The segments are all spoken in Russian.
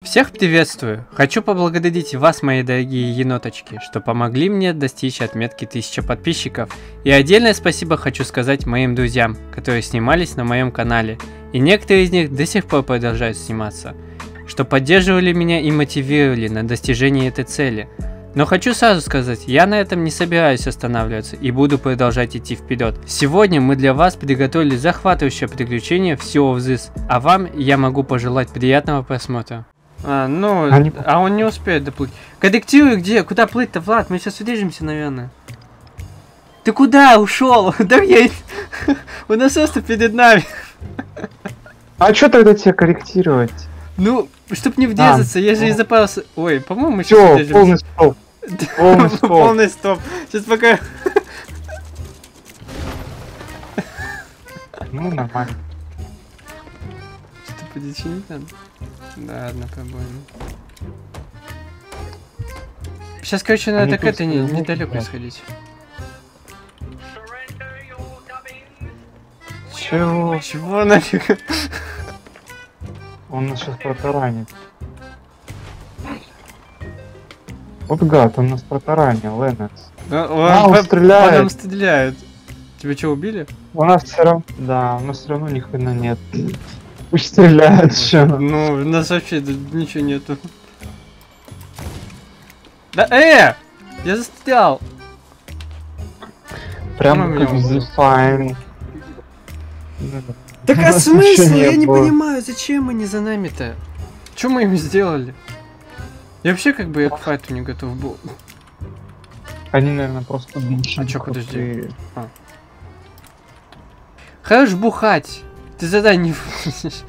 Всех приветствую! Хочу поблагодарить вас, мои дорогие еноточки, что помогли мне достичь отметки 1000 подписчиков. И отдельное спасибо хочу сказать моим друзьям, которые снимались на моем канале. И некоторые из них до сих пор продолжают сниматься, что поддерживали меня и мотивировали на достижение этой цели. Но хочу сразу сказать, я на этом не собираюсь останавливаться и буду продолжать идти вперед. Сегодня мы для вас приготовили захватывающее приключение в Sea of Thieves, а вам я могу пожелать приятного просмотра. Он не успеет доплыть. Корректируй где? Куда плыть-то, Влад? Мы сейчас врежемся, наверное. Ты куда ушел? Да я... У нас просто перед нами. А что тогда тебе корректировать? Ну, чтоб не врезаться, я же и запался. Ой, по-моему, мы сейчас врежемся. Полный стоп. Полный стоп. Полный стоп. Сейчас пока... Ну, нормально. Что, подчинить надо? Да, ладно, по-моему. Сейчас, короче, надо так это недалеко сходить. Чего? Чего нафиг? Он нас сейчас протаранит. Вот гад, он нас протаранил, Ленокс. Он стреляет. По нам стреляют. Тебя что, убили? У нас все равно... Да, у нас все равно ни хрена нет. Пусть стреляют еще. Ну, у нас вообще ничего нету. Да, я застрял! Прямо как в Fine. Так а смысл? Я не понимаю, зачем они за нами-то? Что мы им сделали? Я вообще как бы я к файту не готов был. Они, наверное, просто... А чё, подожди. Хорош бухать! Ты задание не выполнишь.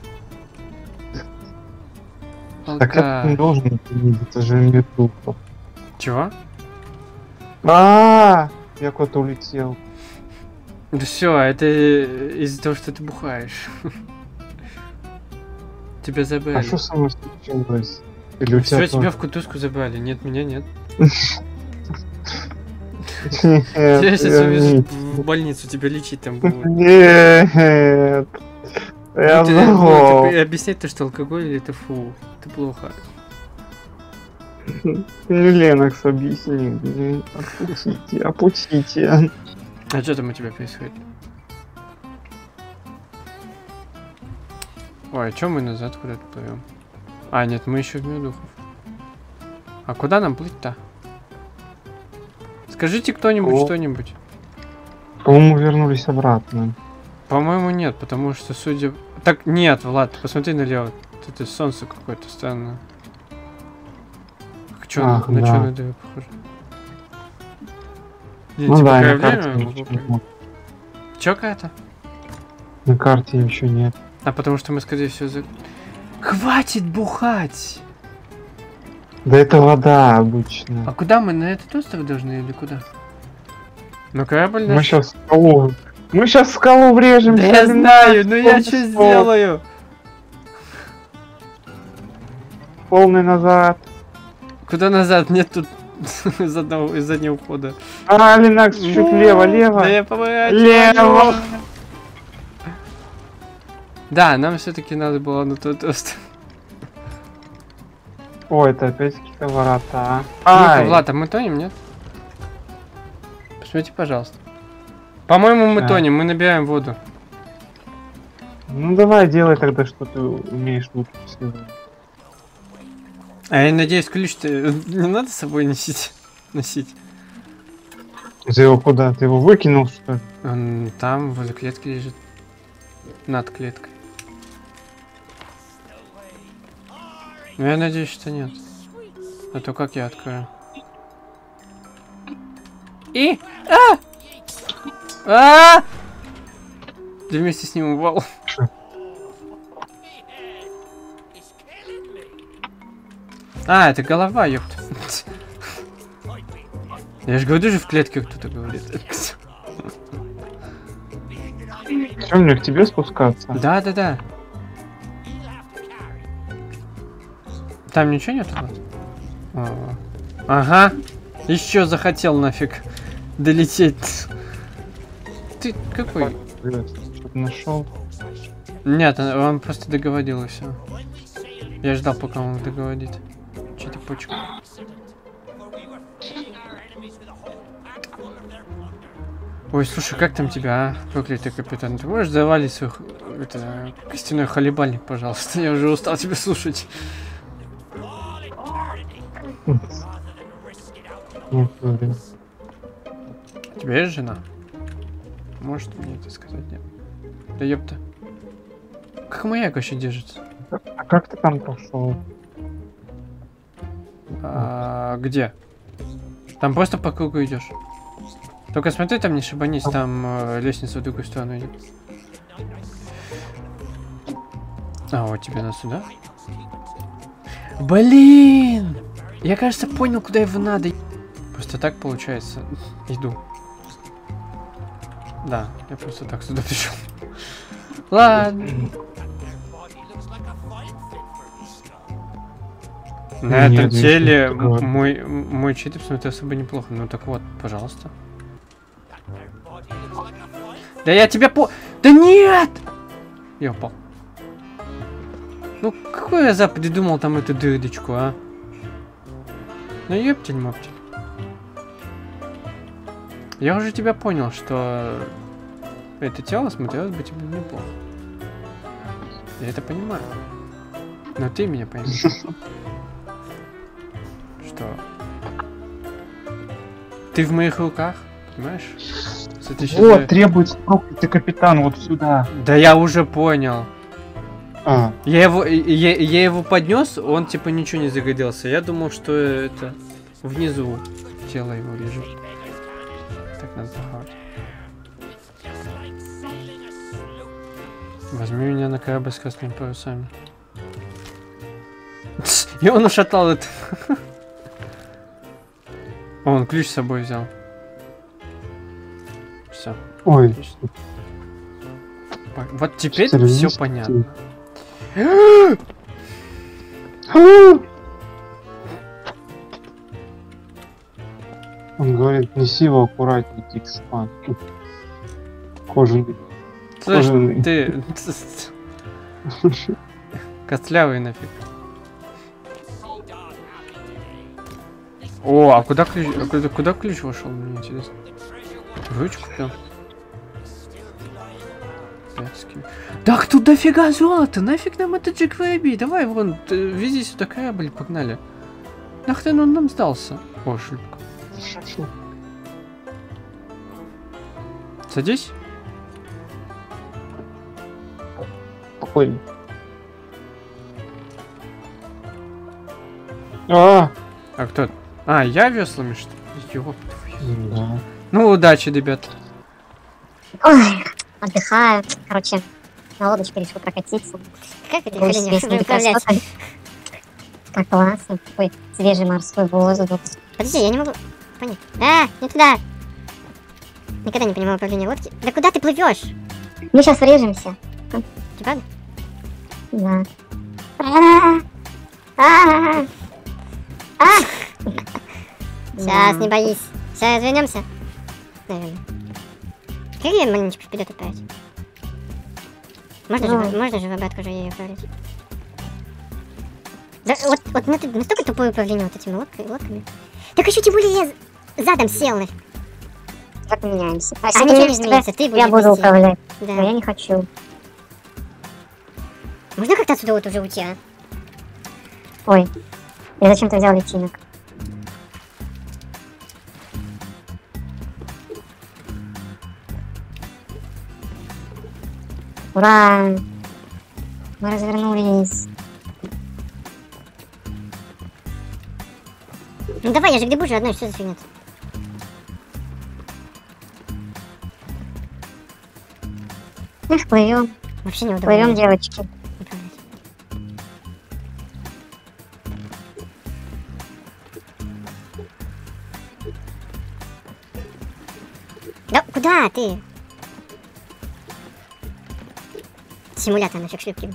Так это не должен быть, это же YouTube. Чего? Я куда-то улетел. Да все, это из-за того, что ты бухаешь. Тебя забрали. А что со мной случилось? Или у Все, тебя в кутузку забрали. Нет, меня нет. Я сейчас увижу в больницу, тебя лечить там будут. Нет. Я забыл. Объяснять то, что алкоголь это фу. Это плохо. Ленокс, объясни. Опустите. А что там у тебя происходит? Ой, а чё мы назад куда-то плывем? А, нет, мы еще в мир духов. А куда нам плыть-то? Скажите кто-нибудь что-нибудь. По-моему, вернулись обратно. По-моему, нет, потому что судя... Так, нет, Влад, посмотри налево. Это солнце какое-то странное. На чё надо похоже? Ну да, на карте ничего нет. Чё какая-то? На карте ничего нет. А потому что мы, скорее всего, Хватит бухать! Да это вода обычно. А куда мы? На этот остров должны или куда? На корабль наш? Мы сейчас в скалу. Мы сейчас в скалу врежемся. Да я знаю, но я что сделаю? Полный назад. Куда назад? Нет тут из заднего входа. Ленокс, чуть лево. Да я поворачиваю. Лево. Да, нам все-таки надо было на тот остров. Ой, это опять какие-то ворота. Ну-ка, Влад, а мы тонем, нет? Посмотрите, пожалуйста. По-моему, мы тонем, мы набираем воду. Ну давай, делай тогда, что ты умеешь лучше всего. А я надеюсь, ключ-то не надо с собой носить? Ты его куда? Ты его выкинул, что ли? Он там, возле клетки лежит. Над клеткой. Ну, я надеюсь, что нет. А то как я открою? Ты вместе с ним упал. Это голова, ёпта. Я же говорю, же в клетке кто-то говорит. Что, мне к тебе спускаться? Да. Там ничего нету? Ага. Еще захотел нафиг долететь. Ты какой? Что-то нашел. Нет, он просто договорил и все. Я ждал, пока он договорит. Че-то почку. Ой, слушай, как там тебя, а? Проклятый капитан. Ты можешь завалить свой костяной халибальник, пожалуйста? Я уже устал тебя слушать. Нет, блин. У тебя есть жена? Может мне это сказать? Нет. Да ёпта. Как маяк вообще держится? А как ты там прошел? Где? Там просто по кругу идешь. Только смотри, там не шибанись, там лестница в другую сторону идет. А, вот тебе на сюда. Блин! Я, кажется, понял, куда его надо. Просто так получается. Иду. Да, я просто так сюда пришел. Ладно. На этом теле мой чит смотрит особо неплохо. Ну так вот, пожалуйста. Да я тебя Да нет! Я упал. Ну какой я придумал там эту дырочку, а? Ну ёптель-моптель. Я уже тебя понял, что это тело смотрелось бы тебе неплохо. Я это понимаю. Но ты меня поймешь. Что? Ты в моих руках, понимаешь? Вот, требуется проклятый капитан, вот сюда. Да я уже понял. А. Я его поднес, он типа ничего не загорелся. Я думал, что это внизу тело его лежит. Так надо похавать. Возьми меня на корабль с красными парусами. И он ушатал это. Он ключ с собой взял. Все. Ой. Отлично. Вот теперь все понятно. Он говорит, неси его аккуратнее, Тикспан. Кожаный. Слышь, ты... Костлявый нафиг. О, а куда ключ? Куда ключ вошел? Мне интересно. Ручку прям. Так тут дофига золота! Нафиг нам это Джек Вэбби? Давай вон, вези сюда корабль, погнали. Нахрен он нам сдался? О, шлюпка. Садись. Спокойно. А кто? А, я веслами, что ли? Ёп. Да. Ну, удачи, ребят. Ой, отдыхаю. Короче, на лодочке решил прокатиться. Как это хрень управлять? Как классно. Такой свежий морской воздух. Подожди, я не могу понять. А, не туда. Никогда не понимаю управление лодки. Да куда ты плывешь? Мы сейчас врежемся. Правда? Да. Сейчас, не боись. Сейчас вернемся. Наверное. Как ее маленечко вперед отправить? Можно же в обратку уже ее отправить. Да, вот настолько тупое управление вот этими лодками. Так еще тем более я задом сел нафиг. Так поменяемся. А ничего не изменится, ты будешь я буду вести. управлять. Да. Но я не хочу. Можно как-то отсюда вот уже уйти, а? Ой, я зачем-то взял личинок. Ура! Мы развернулись. Ну давай, я же грибу же одной, что за фигня? Эх, плывем. Вообще неудобно. Плывем, девочки. Управлять. Да куда ты? Симулятор нафиг шлюпки.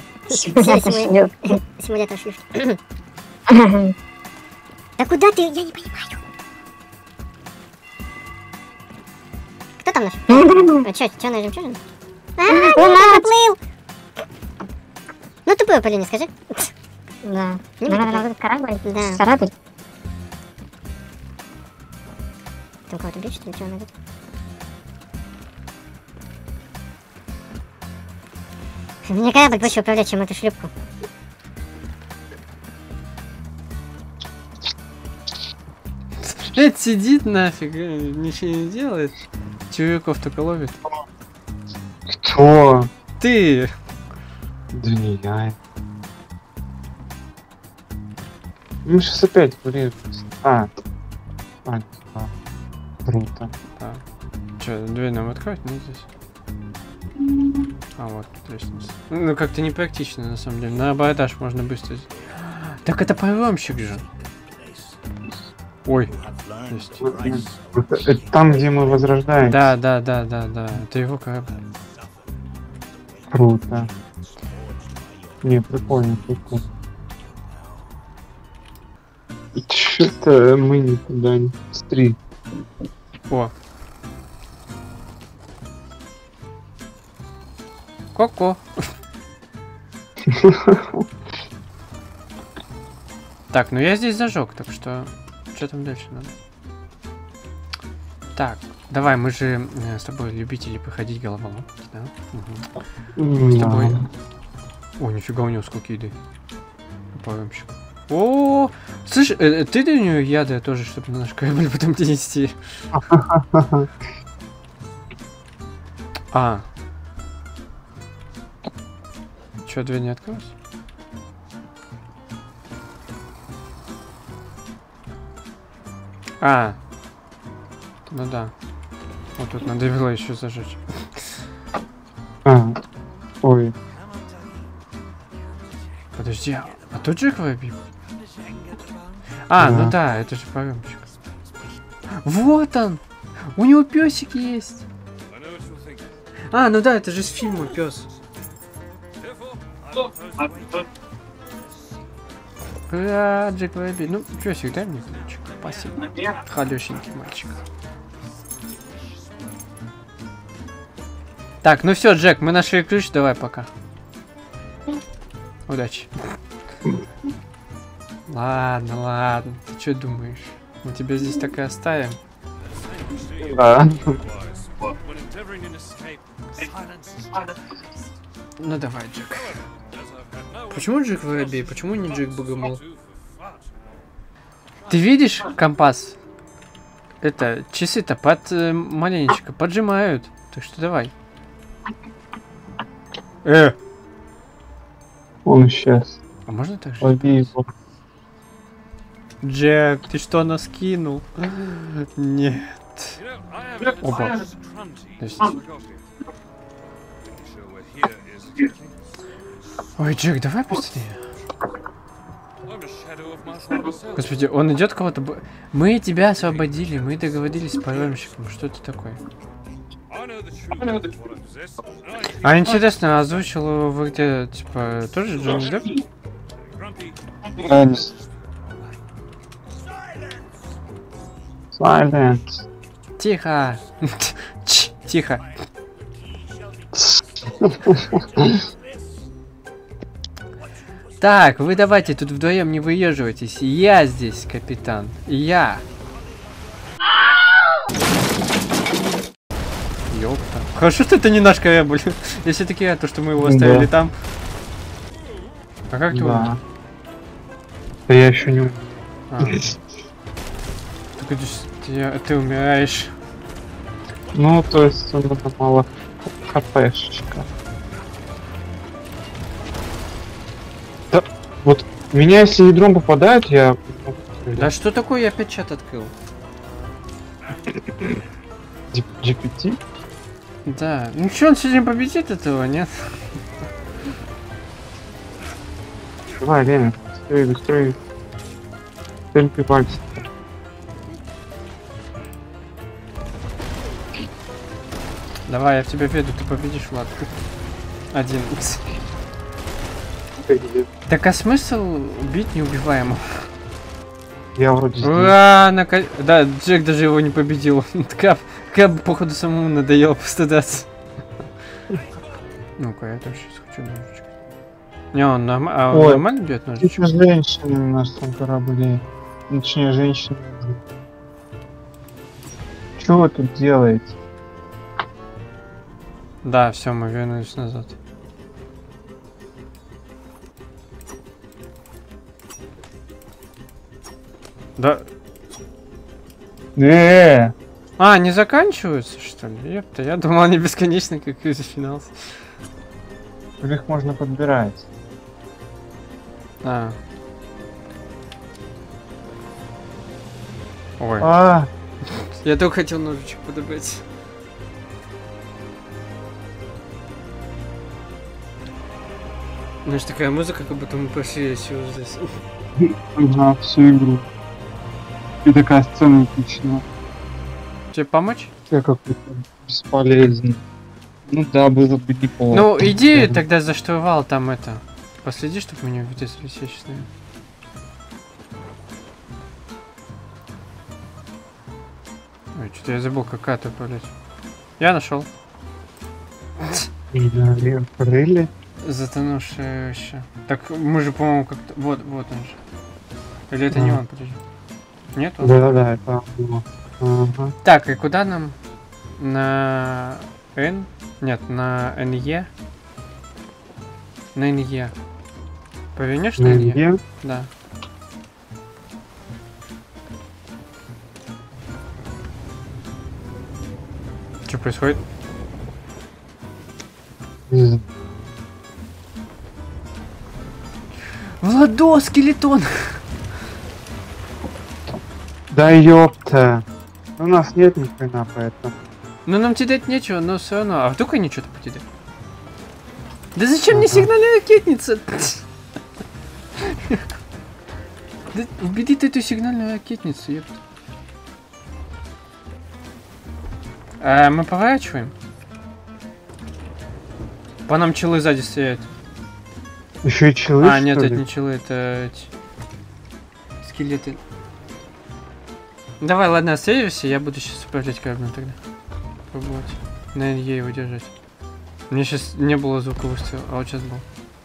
Симулятор шлюпки. Да куда ты? Я не понимаю. Кто там нафиг? А чё на жемчужину? Он поплыл! Ну тупое управление, скажи. Да. Не Нам будет надо на вот этот корабль. Да. Корабль. Там кого-то бьют, что ли, чего надо? Мне корабль проще управлять, чем эту шлюпку. Блять, сидит нафиг, ничего не делает. Чуваков только ловит. Кто? Ты! Да не я. Ну сейчас опять врежемся. Круто. А. Че, дверь нам открыть? Ну здесь. А, вот лестница. Ну как-то непрактично на самом деле. На абордаж можно быстро. Так это паромщик же. Ой. Есть. Это там, где мы возрождаемся. Да. Это его корабль. Круто. Не, прикольно, прикольно. Чё-то мы никуда не стри. О. Ко-ко. Так, ну я здесь зажег, так что там дальше надо? Так, давай, мы же с тобой любители походить головоломки, да? Угу. С тобой. О, нифига, у него сколько еды. Паромщик. О, слышь, ты до нее яда тоже, чтобы на наш корабль потом донести. А. Че, дверь не открылась? А. Ну да. Вот тут надо было еще зажечь. Ой. Подожди, а тут Джек выбил? А, ну да, это же паромщик. Вот он! У него песик есть! А, ну да, это же с фильма пес. Ура, Джек Вэбби. Ну, песик, дай мне ключик. Спасибо. Халюсенький мальчик. Так, ну все, Джек, мы нашли ключ, давай пока. Удачи. Ладно, ты что думаешь? Мы тебя здесь так и оставим? Да. Ну давай, Джек. Почему Джек Воробей? Почему не Джек Богомол? Ты видишь компас? Это, часы-то маленечко поджимают. Так что давай. Он исчез. А можно так же? Лови его. Джек, ты что, нас кинул? Нет. Оба. Ой, Джек, давай быстрее. Господи, он идет кого-то... Мы тебя освободили, мы договорились с паромщиком. Что это такое? А интересно, озвучил его где, типа, тоже Джонни Депп? Silence. Тихо! Тихо! Так, вы давайте тут вдвоем не выезживайтесь. Я здесь, капитан. Я. Ёпта. Хорошо, что это не наш корабль. Если таки то, что мы его оставили там. А как ты умер? Да я еще не умер. Ты умираешь. Ну, то есть он это мало хпшечка. Да, вот меня если ядром попадают, я... Да что такое, я опять чат открыл? GPT? Да. Ну что, он сегодня победит этого, нет? Давай, Лена, быстрее. Только пальцы. Давай, я в тебя веду, ты победишь, Влад. 1 х. Так а смысл убить неубиваемого? Я вроде здесь. Ура! Да, Джек даже его не победил. Кэб, походу, самому надоело просто драться. Ну-ка, я тоже сейчас хочу ножичек. Не, он Ой. нормально бьет ножичек? Еще женщины на нашем корабле. Точнее, женщины. Что вы тут делаете? Да, все, мы вернулись назад. Да. А, не заканчиваются, что ли? Ёпта, я думал, они бесконечны, как и финал. Их можно подбирать. А. Ой. А, Я только хотел ножичек подобрать. Знаешь, такая музыка, как будто мы прошли всего здесь. ага, всю игру. И такая сцена эпичная. Тебе помочь? Я какой-то бесполезный. Ну да, было бы неплохо. Ну, иди тогда за штурвал, там это. Последи, чтобы мы не увидели сейчас. Ой, что-то я забыл, какая то управлять. Я нашел. Рыли? Затонувшее еще. Так мы же, по-моему, как-то. Вот он же. Или это не он, подожди. Нет, он? Да, это было. Ага. Так, и куда нам? На N? Нет, на NE. На NE. Повернешь на NE? Где? Да. Что происходит? Владо, скелетон! Да ёпта. У нас нет ни хрена поэтому. Ну нам кидать нечего, но все равно. А вдруг они что-то покидают? Да зачем мне Ага. сигнальная ракетница? Да убери ты эту сигнальную ракетницу, ёпта. А мы поворачиваем? По нам челы сзади стреляют. Еще и челы, А, что нет, ли? это не челы, это эти скелеты. Давай, ладно, отстреливайся, я буду сейчас управлять кораблем тогда. Пробовать. На NE его держать. Мне сейчас не было звука выстрела, а вот сейчас был.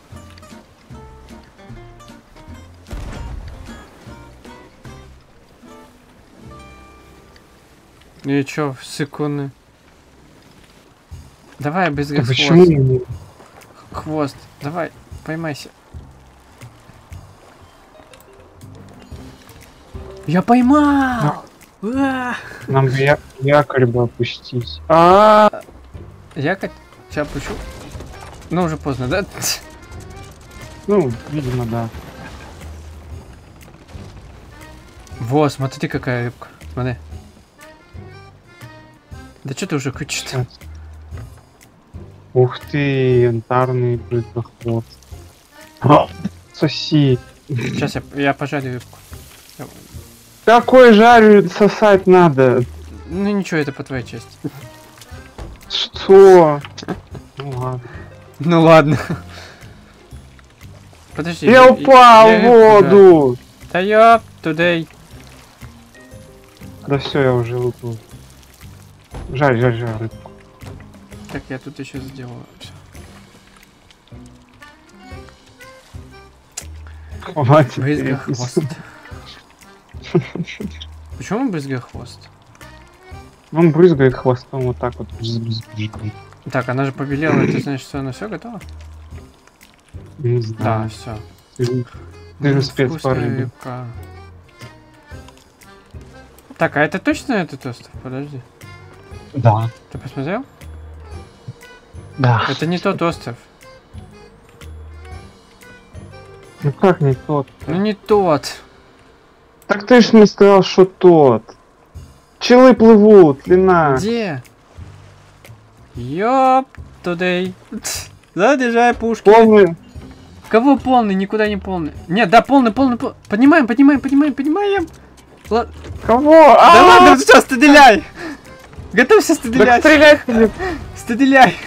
И чё, секунды. Давай, без А хвост. почему не? Хвост, давай, поймайся. Я поймал! Уа! Нам бы якорь бы опустить. Якорь? Сейчас пущу. Ну, уже поздно, да? Ну, видимо, да. Во, смотри, какая рыбка. Смотри. Да что ты уже кричишь-то? Ух ты, янтарный брызгохвост. Соси. Сейчас я пожарю рыбку. Какой жарю сосать надо? Ну ничего, это по твоей части. Что? Ну ладно. Ну ладно. Подожди. Я упал в рыбку жарю. воду! Да ёп, тудей. Да все, я уже выплыл. Жарь рыбку. Так, я тут еще сделаю. Всё. Хватит. Брызгохвост. Почему брызгохвост? Он брызгает хвостом вот так вот. Так, она же побелела, это значит, что она все готова? Не Да, знаю. все. Ты же спец по рыбе. Так, а это точно этот остров? Подожди. Да. Ты посмотрел? Да. Это не тот остров. Ну как не тот? Ну не тот. Так ты ж мне сказал, что тот. Челы плывут, длина. Где? Ёп, тудей. Заряжай пушки. Полный. Кого полный? Никуда не полный. Нет, да, полный. Поднимаем. Кого? Да ладно, все, стреляй. Готовься Так стрелять. стрелять или... Стреляй.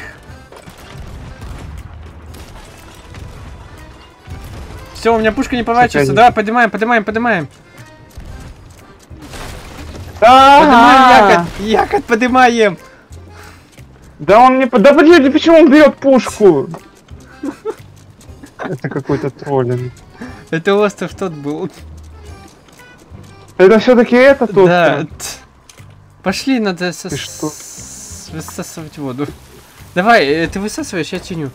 Все, у меня пушка не поворачивается. Давай, поднимаем. Поднимаем якорь, поднимаем. Да он не... Да блин, почему он бьет пушку? Это какой-то троллинг. Это остров тот был. Это все-таки это тот. Да. Пошли, надо Ты что? высасывать воду. Давай, ты высасываешь, я чиню.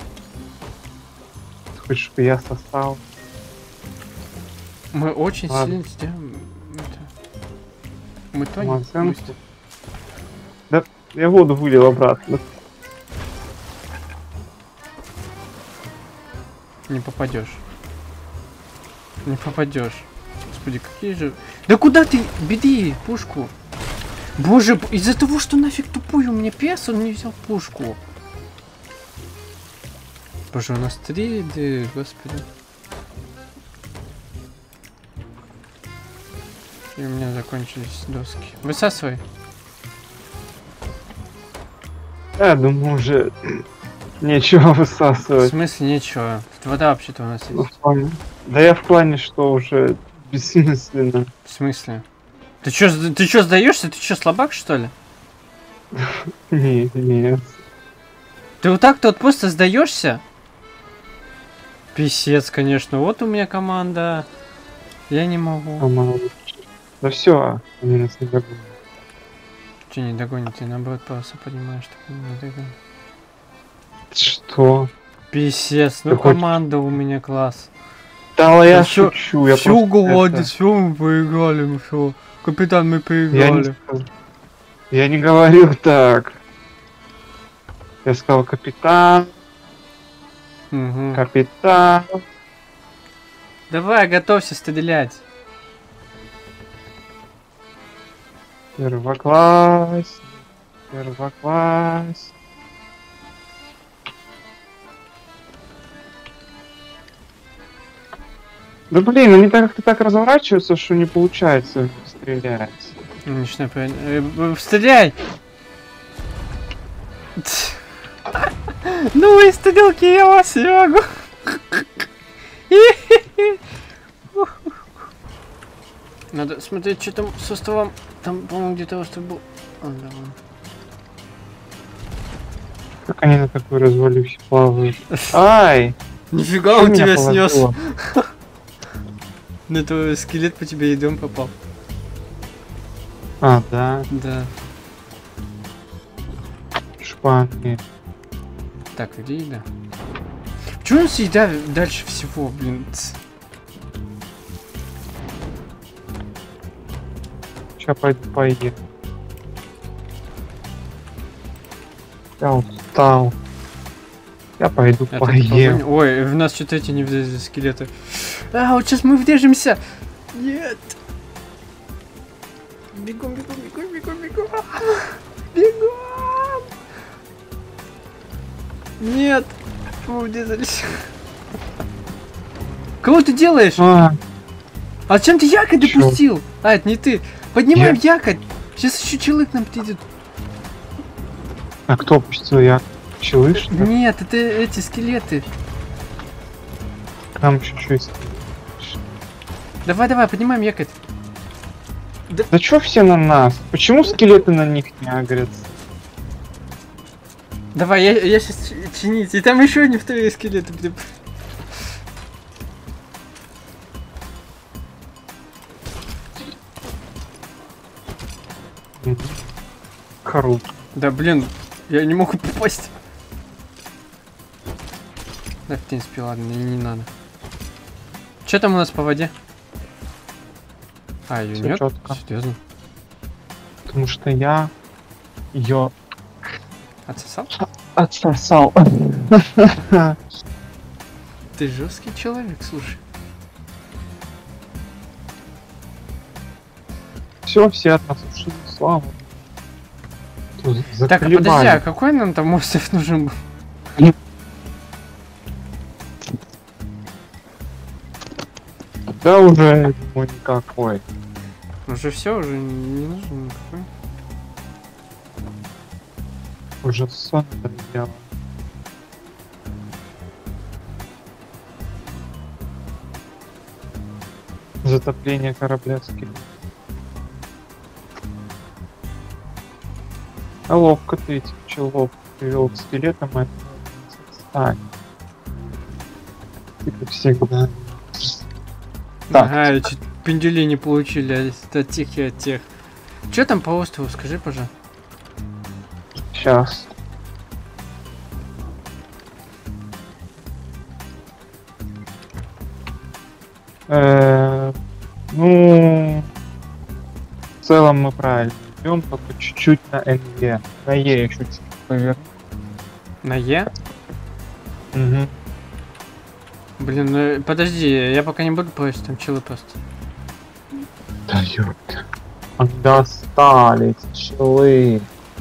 Хочешь, чтобы я сосал? Мы очень Ладно. сильно сделаем это. Мы тонем. Молодцем. Да, я воду вылил обратно. Не попадешь. Не попадешь. Господи, какие же... Да куда ты? Беди пушку. Боже, из-за того, что нафиг тупой у меня пес, он не взял пушку. Боже, у нас 3 еды, господи. И у меня закончились доски. Высасывай. Я думаю, уже нечего В высасывать. смысле нечего. Тут вода вообще-то у нас Ну, есть. в плане- Да я в плане, что уже бессмысленно. В смысле? Ты чё сдаешься? Ты чё, слабак, что ли? Нет. Ты вот так-то вот просто сдаешься? Писец, конечно. Вот у меня команда. Я не могу. По-моему. Да все, они нас не догонят. Че не догонит? Ты наоборот просто понимаешь, что не догонит. Что? Писец, ну Ты хочешь- команда у меня класс. Да я всё- шучу, я Все просто гладит, это- все мы проиграли, мы все. Капитан, мы Я проиграли. я не говорил так. Я сказал капитан, Мгм. капитан. Давай, готовься стрелять. Первоклассник. Первоклассник. Да блин, они как-то так разворачиваются, что не получается стрелять. Начинай стреляй! Ну и стрелки, я вас не могу. Надо смотреть, что там с островом. Там, по-моему, где-то остров был. А, да, вон. Как они на такой развалившей плавают? Ай! Нифига, Что он меня тебя снес. положило? На твой скелет по тебе и дом попал. А, да, Да. шпанки. Так, где еда? Чего у нас еда дальше всего, блин? Сейчас пойду поем. Я устал. Я пойду Я так поем. погоню. Ой, в нас что-то эти не влезли скелеты. А, вот сейчас мы врежемся. Нет. Бегом, бегом, бегом, бегом, бегом. Бегом. Нет. Мы врезались. Кого ты делаешь? А чем ты якорь Чё? допустил? А, это не ты. Поднимаем якорь. Сейчас еще человек нам придет. А кто опустил я? Пчелы, что ли? Нет, это эти скелеты. Там чуть-чуть. Давай, давай, поднимаем якорь. Да чё все на нас? Почему скелеты на них не агрятся? Давай, я сейчас чинить. И там еще не вторые скелеты. Блин. Круто. Да блин, я не могу попасть. Да, в принципе, ладно, не надо. Че там у нас по воде? А, ее Всё нет? чётко. Серьезно? Потому что я ее Отсосал? отсосал. Ты жесткий человек, слушай. Все от нас ушли, слава. Тут Так, а заколебали. подожди, а какой нам там остров нужен был? Да уже думаю, никакой. Уже все, уже не нужен никакой. Уже сон надоело. Затопление корабля скелет. А ловко ты этих пчелов привел к скелетам, а это стань. ты как всегда. Так. Ага, и чуть пиндюли не получили от тех и от тех. Че там по острову, скажи, пожалуйста. Сейчас. Ну, в целом мы правильно идем, только чуть-чуть на НЕ. На Е еще чуть поверх. На Е? Угу. Блин, ну подожди, я пока не буду плавать, там челы просто. Да ёпта. Достали эти челы.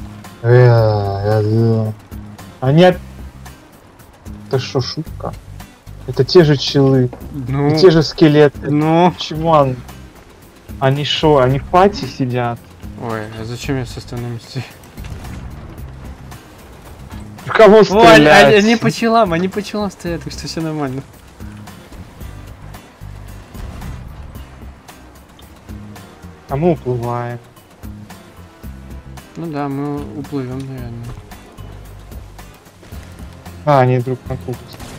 Они... Это что, шутка? Это те же челы, Ну, те же скелеты. ну. Почему они шо, они в пати сидят? Ой, а зачем я с остальными стою? В кого Ой, стрелять? они по челам стоят, так что все нормально. А мы уплываем. Ну да, мы уплывем, наверное. А, они друг на друга.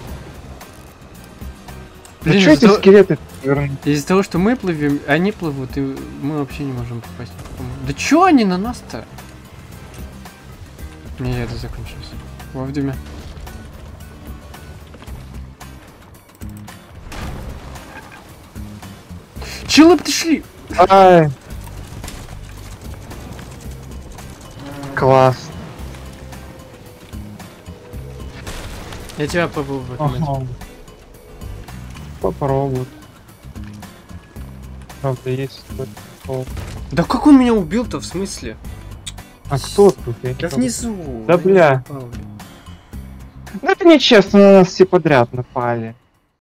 Ну Блин, что эти из-за скелеты вернули? из-за того, что мы плывем, они плывут, и мы вообще не можем попасть. Да чё они на нас-то? Не, это закончилось. Вовремя. Челы пришли! Ай. Класс. Я тебя попробую поймать. Ага. Попробуй. Правда, есть какой-то. Да как он меня убил-то, в смысле? А кто тут? Я не Да помню. внизу. Да я не бля. попал. Ну это нечестно, на нас все подряд напали.